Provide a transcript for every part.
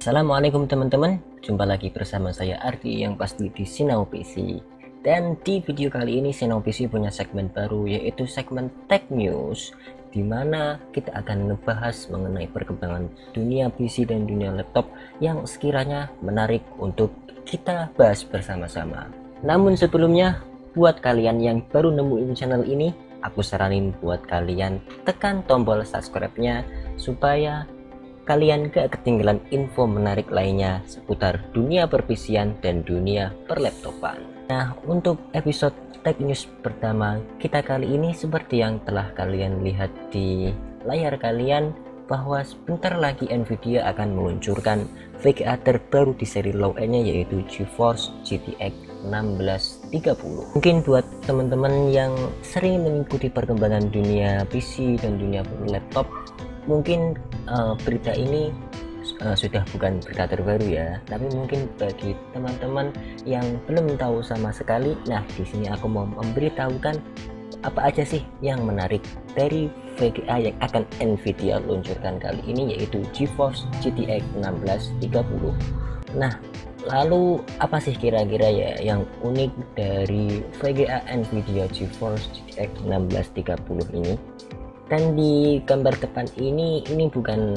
Assalamualaikum teman-teman, jumpa lagi bersama saya Ardi yang pasti di Sinau PC. Dan di video kali ini Sinau PC punya segmen baru, yaitu segmen Tech News, di mana kita akan membahas mengenai perkembangan dunia PC dan dunia laptop yang sekiranya menarik untuk kita bahas bersama-sama. Namun sebelumnya, buat kalian yang baru nemuin channel ini, aku saranin buat kalian tekan tombol subscribe-nya supaya kalian gak ketinggalan info menarik lainnya seputar dunia perpisian dan dunia perlaptopan. Nah, untuk episode Tech News pertama kita kali ini, seperti yang telah kalian lihat di layar kalian, bahwa sebentar lagi Nvidia akan meluncurkan VGA terbaru di seri low-end-nya, yaitu GeForce GTX 1630. Mungkin buat teman-teman yang sering mengikuti perkembangan dunia PC dan dunia laptop, mungkin berita ini sudah bukan berita terbaru ya, tapi mungkin bagi teman-teman yang belum tahu sama sekali, nah di sini aku mau memberitahukan apa aja sih yang menarik dari VGA yang akan Nvidia luncurkan kali ini, yaitu GeForce GTX 1630. Nah, lalu apa sih kira-kira ya yang unik dari VGA Nvidia GeForce GTX 1630 ini? Dan di gambar depan ini bukan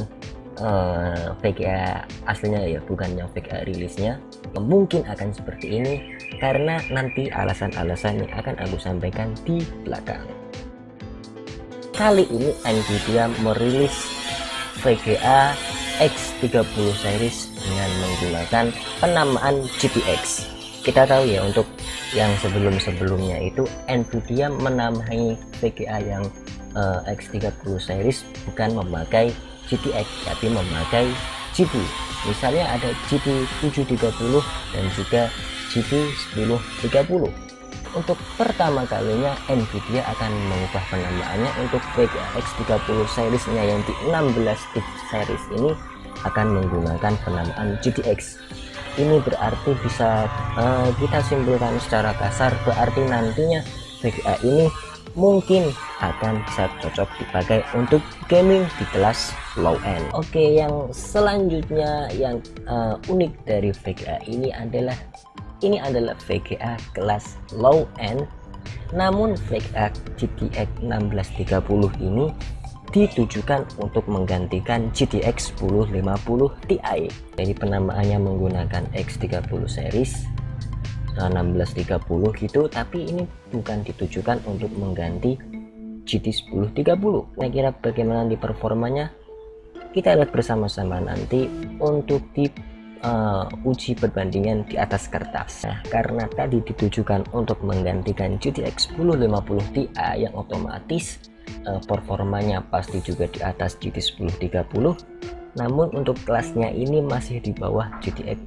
VGA aslinya ya, bukan yang VGA rilisnya. Mungkin akan seperti ini karena nanti alasan-alasan yang akan aku sampaikan di belakang. Kali ini Nvidia merilis VGA X30 series dengan menggunakan penamaan GTX. Kita tahu ya, untuk yang sebelum-sebelumnya itu Nvidia menamai VGA yang X30 series bukan memakai GTX tapi memakai GPU. Misalnya ada GPU 730 dan juga GPU 1030. Untuk pertama kalinya Nvidia akan mengubah penamaannya. Untuk VGA X30 seriesnya yang di 16 bit series ini akan menggunakan penamaan GTX. Ini berarti bisa kita simpulkan secara kasar, berarti nantinya VGA ini mungkin akan bisa cocok dipakai untuk gaming di kelas low end. Oke, yang selanjutnya yang unik dari VGA ini adalah VGA kelas low end. Namun VGA GTX 1630 ini ditujukan untuk menggantikan GTX 1050 Ti. Jadi penamaannya menggunakan X30 series 1630 gitu, tapi ini bukan ditujukan untuk mengganti GT 1030. Saya kira bagaimana di performanya kita lihat bersama-sama nanti untuk di uji perbandingan di atas kertas. Nah, karena tadi ditujukan untuk menggantikan GTX 1050 Ti yang otomatis performanya pasti juga di atas GT 1030. Namun untuk kelasnya ini masih di bawah GTX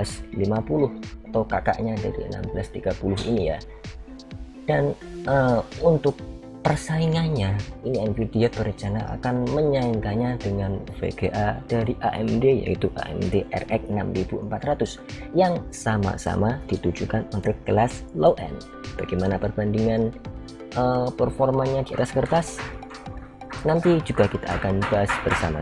1650 atau kakaknya dari 1630 ini ya. Dan untuk persaingannya ini Nvidia berencana akan menyaingkannya dengan VGA dari AMD, yaitu AMD RX 6400 yang sama-sama ditujukan untuk kelas low end. Bagaimana perbandingan performanya di atas kertas? Nanti juga kita akan bahas bersama.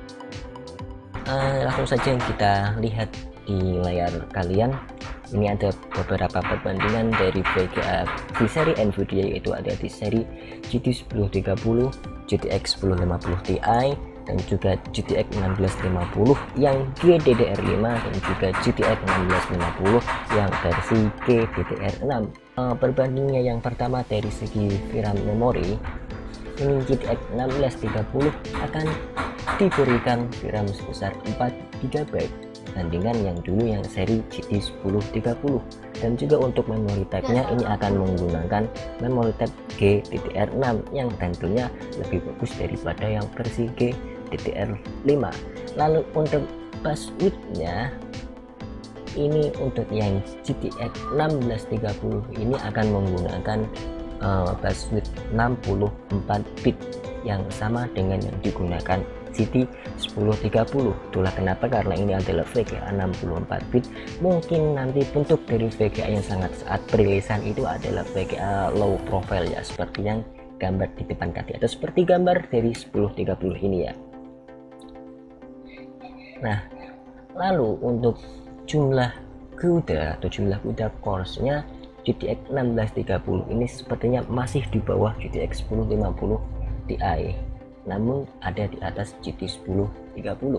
Langsung saja kita lihat di layar kalian. Ini ada beberapa perbandingan dari VGA di seri Nvidia, yaitu ada di seri GT 1030, GTX 1050 Ti, dan juga GTX 1650 yang GDDR5 dan juga GTX 1650 yang versi GDDR6. Perbandingannya yang pertama dari segi VRAM memori, ini GTX 1630 akan diberikan VRAM sebesar 4 GB bandingan yang dulu yang seri GT 1030. Dan juga untuk memory type-nya ini akan menggunakan memory type GDDR6 yang tentunya lebih bagus daripada yang versi GDDR5. Lalu untuk buswidth-nya, ini untuk yang GTX 1630 ini akan menggunakan buswidth 64 bit yang sama dengan yang digunakan GT 1030. Itulah kenapa, karena ini adalah VGA 64 bit. Mungkin nanti bentuk dari VGA yang sangat saat perilisan itu adalah VGA low profile ya, seperti yang gambar di depan tadi, atau seperti gambar dari 1030 ini ya. Nah, Lalu untuk jumlah CUDA atau jumlah CUDA core-nya GTX 1630 ini sepertinya masih di bawah GTX 1050 Ti, namun ada di atas GT 1030.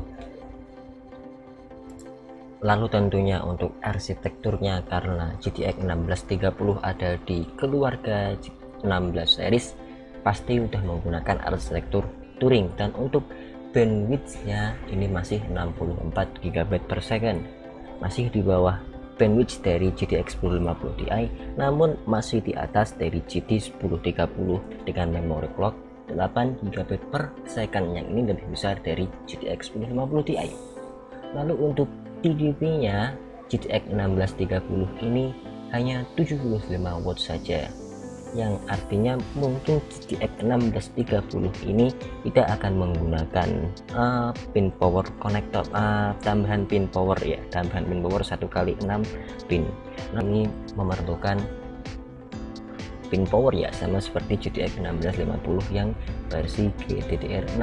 Lalu tentunya untuk arsitekturnya, karena GTX 1630 ada di keluarga 16 series, pasti udah menggunakan arsitektur Turing, dan untuk bandwidth-nya ini masih 64 GB per second, masih di bawah bandwidth dari GTX 1050 Ti, namun masih di atas dari GT 1030 dengan memori clock 8 GB per second, yang ini lebih besar dari GTX 1050 Ti. Lalu untuk TDP-nya GTX 1630 ini hanya 75 watt saja, yang artinya mungkin GTX 1630 ini tidak akan menggunakan pin power connector, tambahan pin power 1x6 pin. Nah, ini memerlukan pin power ya, sama seperti GTX 1650 yang versi GDDR6.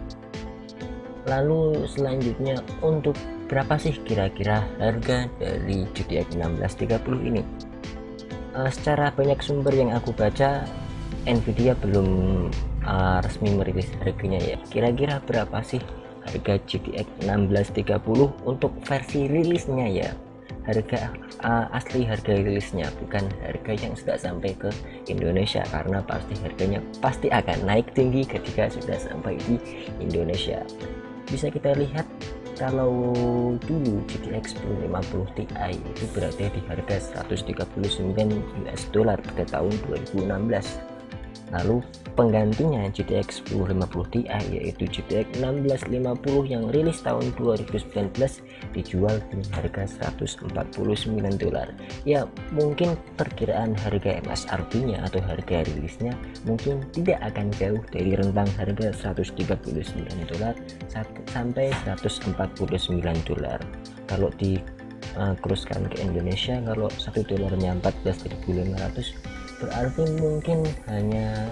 Lalu selanjutnya, untuk berapa sih kira-kira harga dari GTX 1630 ini? Secara banyak sumber yang aku baca, Nvidia belum resmi merilis harganya ya. Kira-kira berapa sih harga GTX 1630 untuk versi rilisnya ya? Harga asli harga rilisnya, bukan harga yang sudah sampai ke Indonesia, karena pasti harganya pasti akan naik tinggi ketika sudah sampai di Indonesia. Bisa kita lihat kalau dulu GTX 1050 Ti itu berada di harga 139 US dollar pada tahun 2016. Lalu penggantinya GTX 1050 Ti yaitu GTX 1650 yang rilis tahun 2019 dijual di harga 149 dolar. Ya, mungkin perkiraan harga MSRP-nya atau harga rilisnya mungkin tidak akan jauh dari rentang harga 139 dolar sampai 149 dolar. Kalau di kuruskan ke Indonesia, kalau 1 dolarnya 14.500, berarti mungkin hanya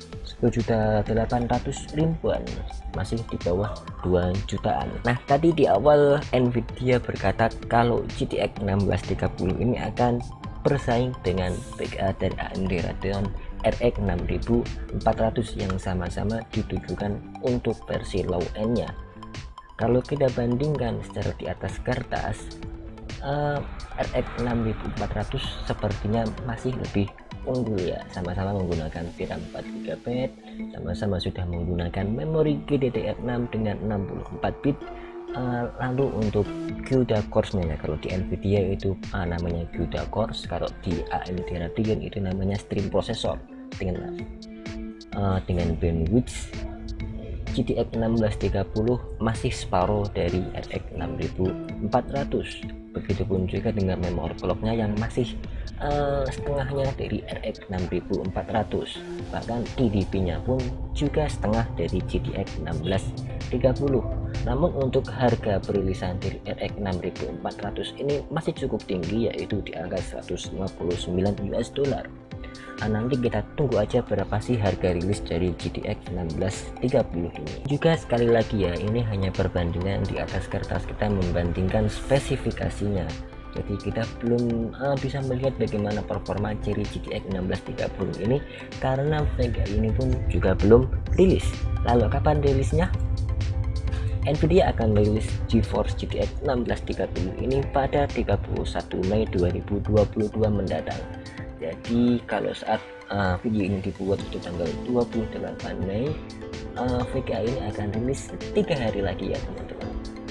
1.800.000-an, masih di bawah 2 jutaan. Nah, tadi di awal Nvidia berkata kalau GTX 1630 ini akan bersaing dengan VGA dari AMD Radeon RX 6400 yang sama-sama ditujukan untuk versi low end-nya. Kalau kita bandingkan secara di atas kertas, RX 6400 sepertinya masih lebih unggul ya, sama-sama menggunakan VRAM 4 GB, sama-sama sudah menggunakan memori GDDR6 dengan 64 bit. Lalu untuk CUDA cores-nya ya, kalau di Nvidia itu namanya CUDA cores, kalau di AMD Radeon itu namanya stream processor dengan bandwidth GTX 1630 masih separuh dari RX 6400. Begitupun juga dengan memori clock-nya yang masih setengahnya dari RX 6400, bahkan TDP-nya pun juga setengah dari GTX 1630. Namun untuk harga perilisan dari RX 6400 ini masih cukup tinggi, yaitu di angka 159 US dollar. Nanti kita tunggu aja berapa sih harga rilis dari GTX 1630 ini. Juga sekali lagi ya, ini hanya perbandingan di atas kertas, kita membandingkan spesifikasinya. Jadi kita belum bisa melihat bagaimana performa dari GTX 1630 ini, karena VGA ini pun juga belum rilis. Lalu kapan rilisnya? Nvidia akan merilis GeForce GTX 1630 ini pada 31 Mei 2022 mendatang. Jadi kalau saat video ini dibuat itu tanggal 28 Mei, VGA ini akan rilis 3 hari lagi ya teman-teman.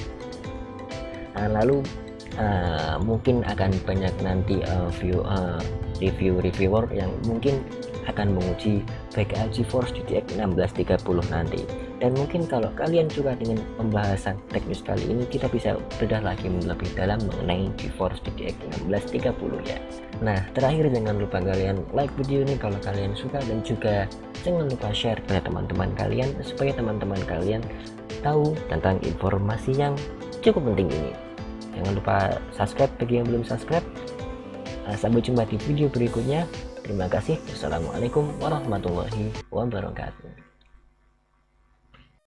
Lalu mungkin akan banyak nanti reviewer yang mungkin akan menguji VGA GeForce GTX 1630 nanti. Dan mungkin kalau kalian suka dengan pembahasan teknis kali ini, kita bisa bedah lagi lebih dalam mengenai GeForce GTX 1630 ya. Nah, terakhir jangan lupa kalian like video ini kalau kalian suka, dan juga jangan lupa share pada teman-teman kalian supaya teman-teman kalian tahu tentang informasi yang cukup penting ini. Jangan lupa subscribe bagi yang belum subscribe. Sampai jumpa di video berikutnya. Terima kasih. Wassalamualaikum warahmatullahi wabarakatuh.